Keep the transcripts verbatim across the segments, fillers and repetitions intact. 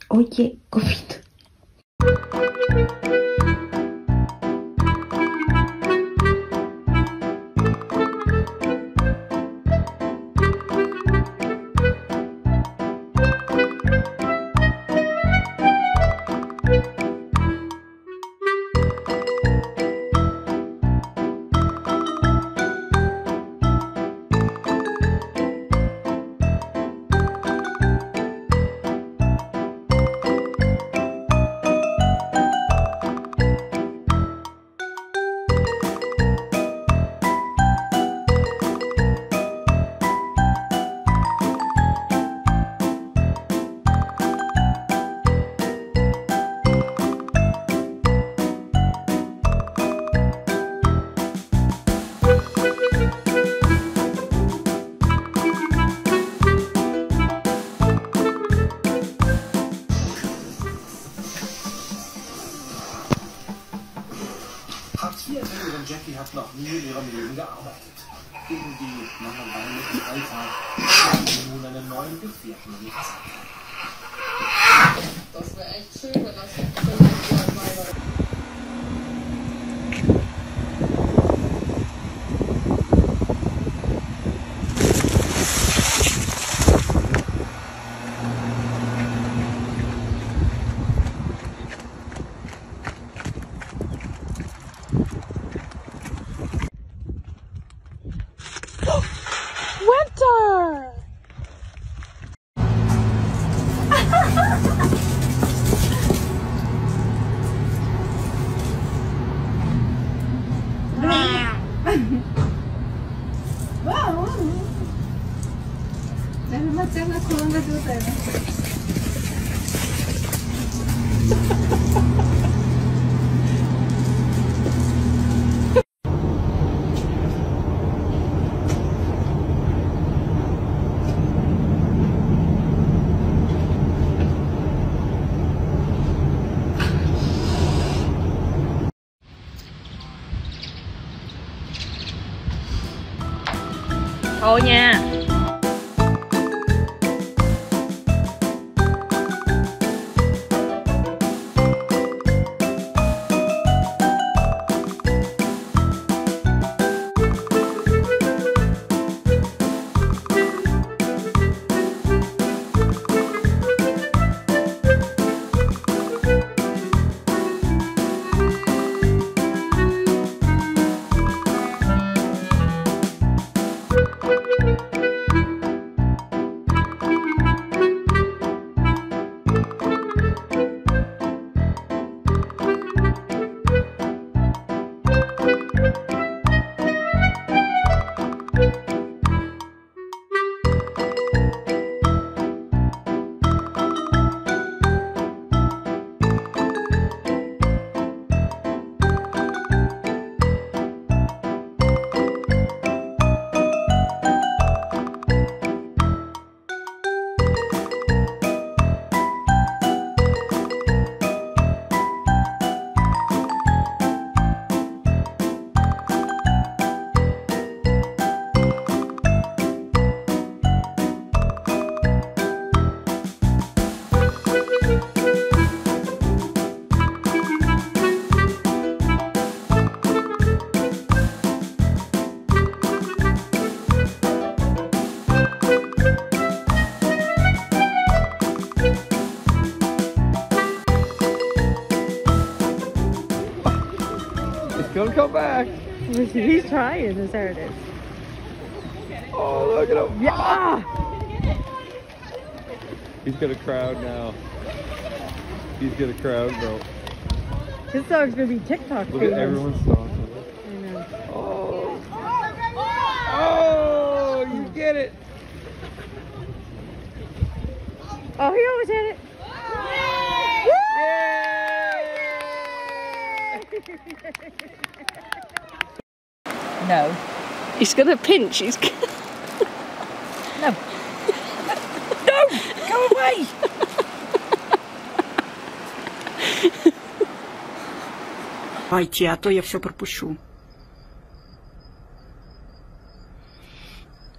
Oye, copito. Hartz-vier-Empfängerin Jackie hat noch nie in ihrem Leben gearbeitet. Gegen die Langeweile im Alltag haben sie nun einen neuen Gefährten in ihrer Sache. Das wäre echt schön, wenn das dabei war. Winter! Wow! Deve bater na coluna do Zé. Thôi nha. Don't come back. He's trying. There it is. Oh, look at him. Yeah. He's got a crowd now. He's got a crowd though. This dog's gonna be TikTok Look famous. at everyone's stalking. I know. Oh. Oh, you get it. Oh, he almost hit it. No. He's gonna pinch. He's gonna... No. No! Go away! Давайте, а то я все пропущу.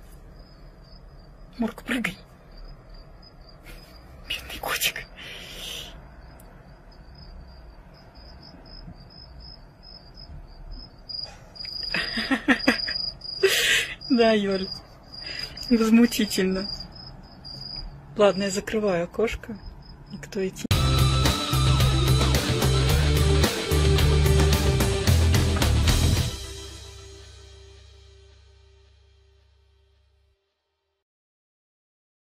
Мурка, прыгай. Бедный котик. Да, Юль. Возмутительно. Ладно, я закрываю окошко. Никто идти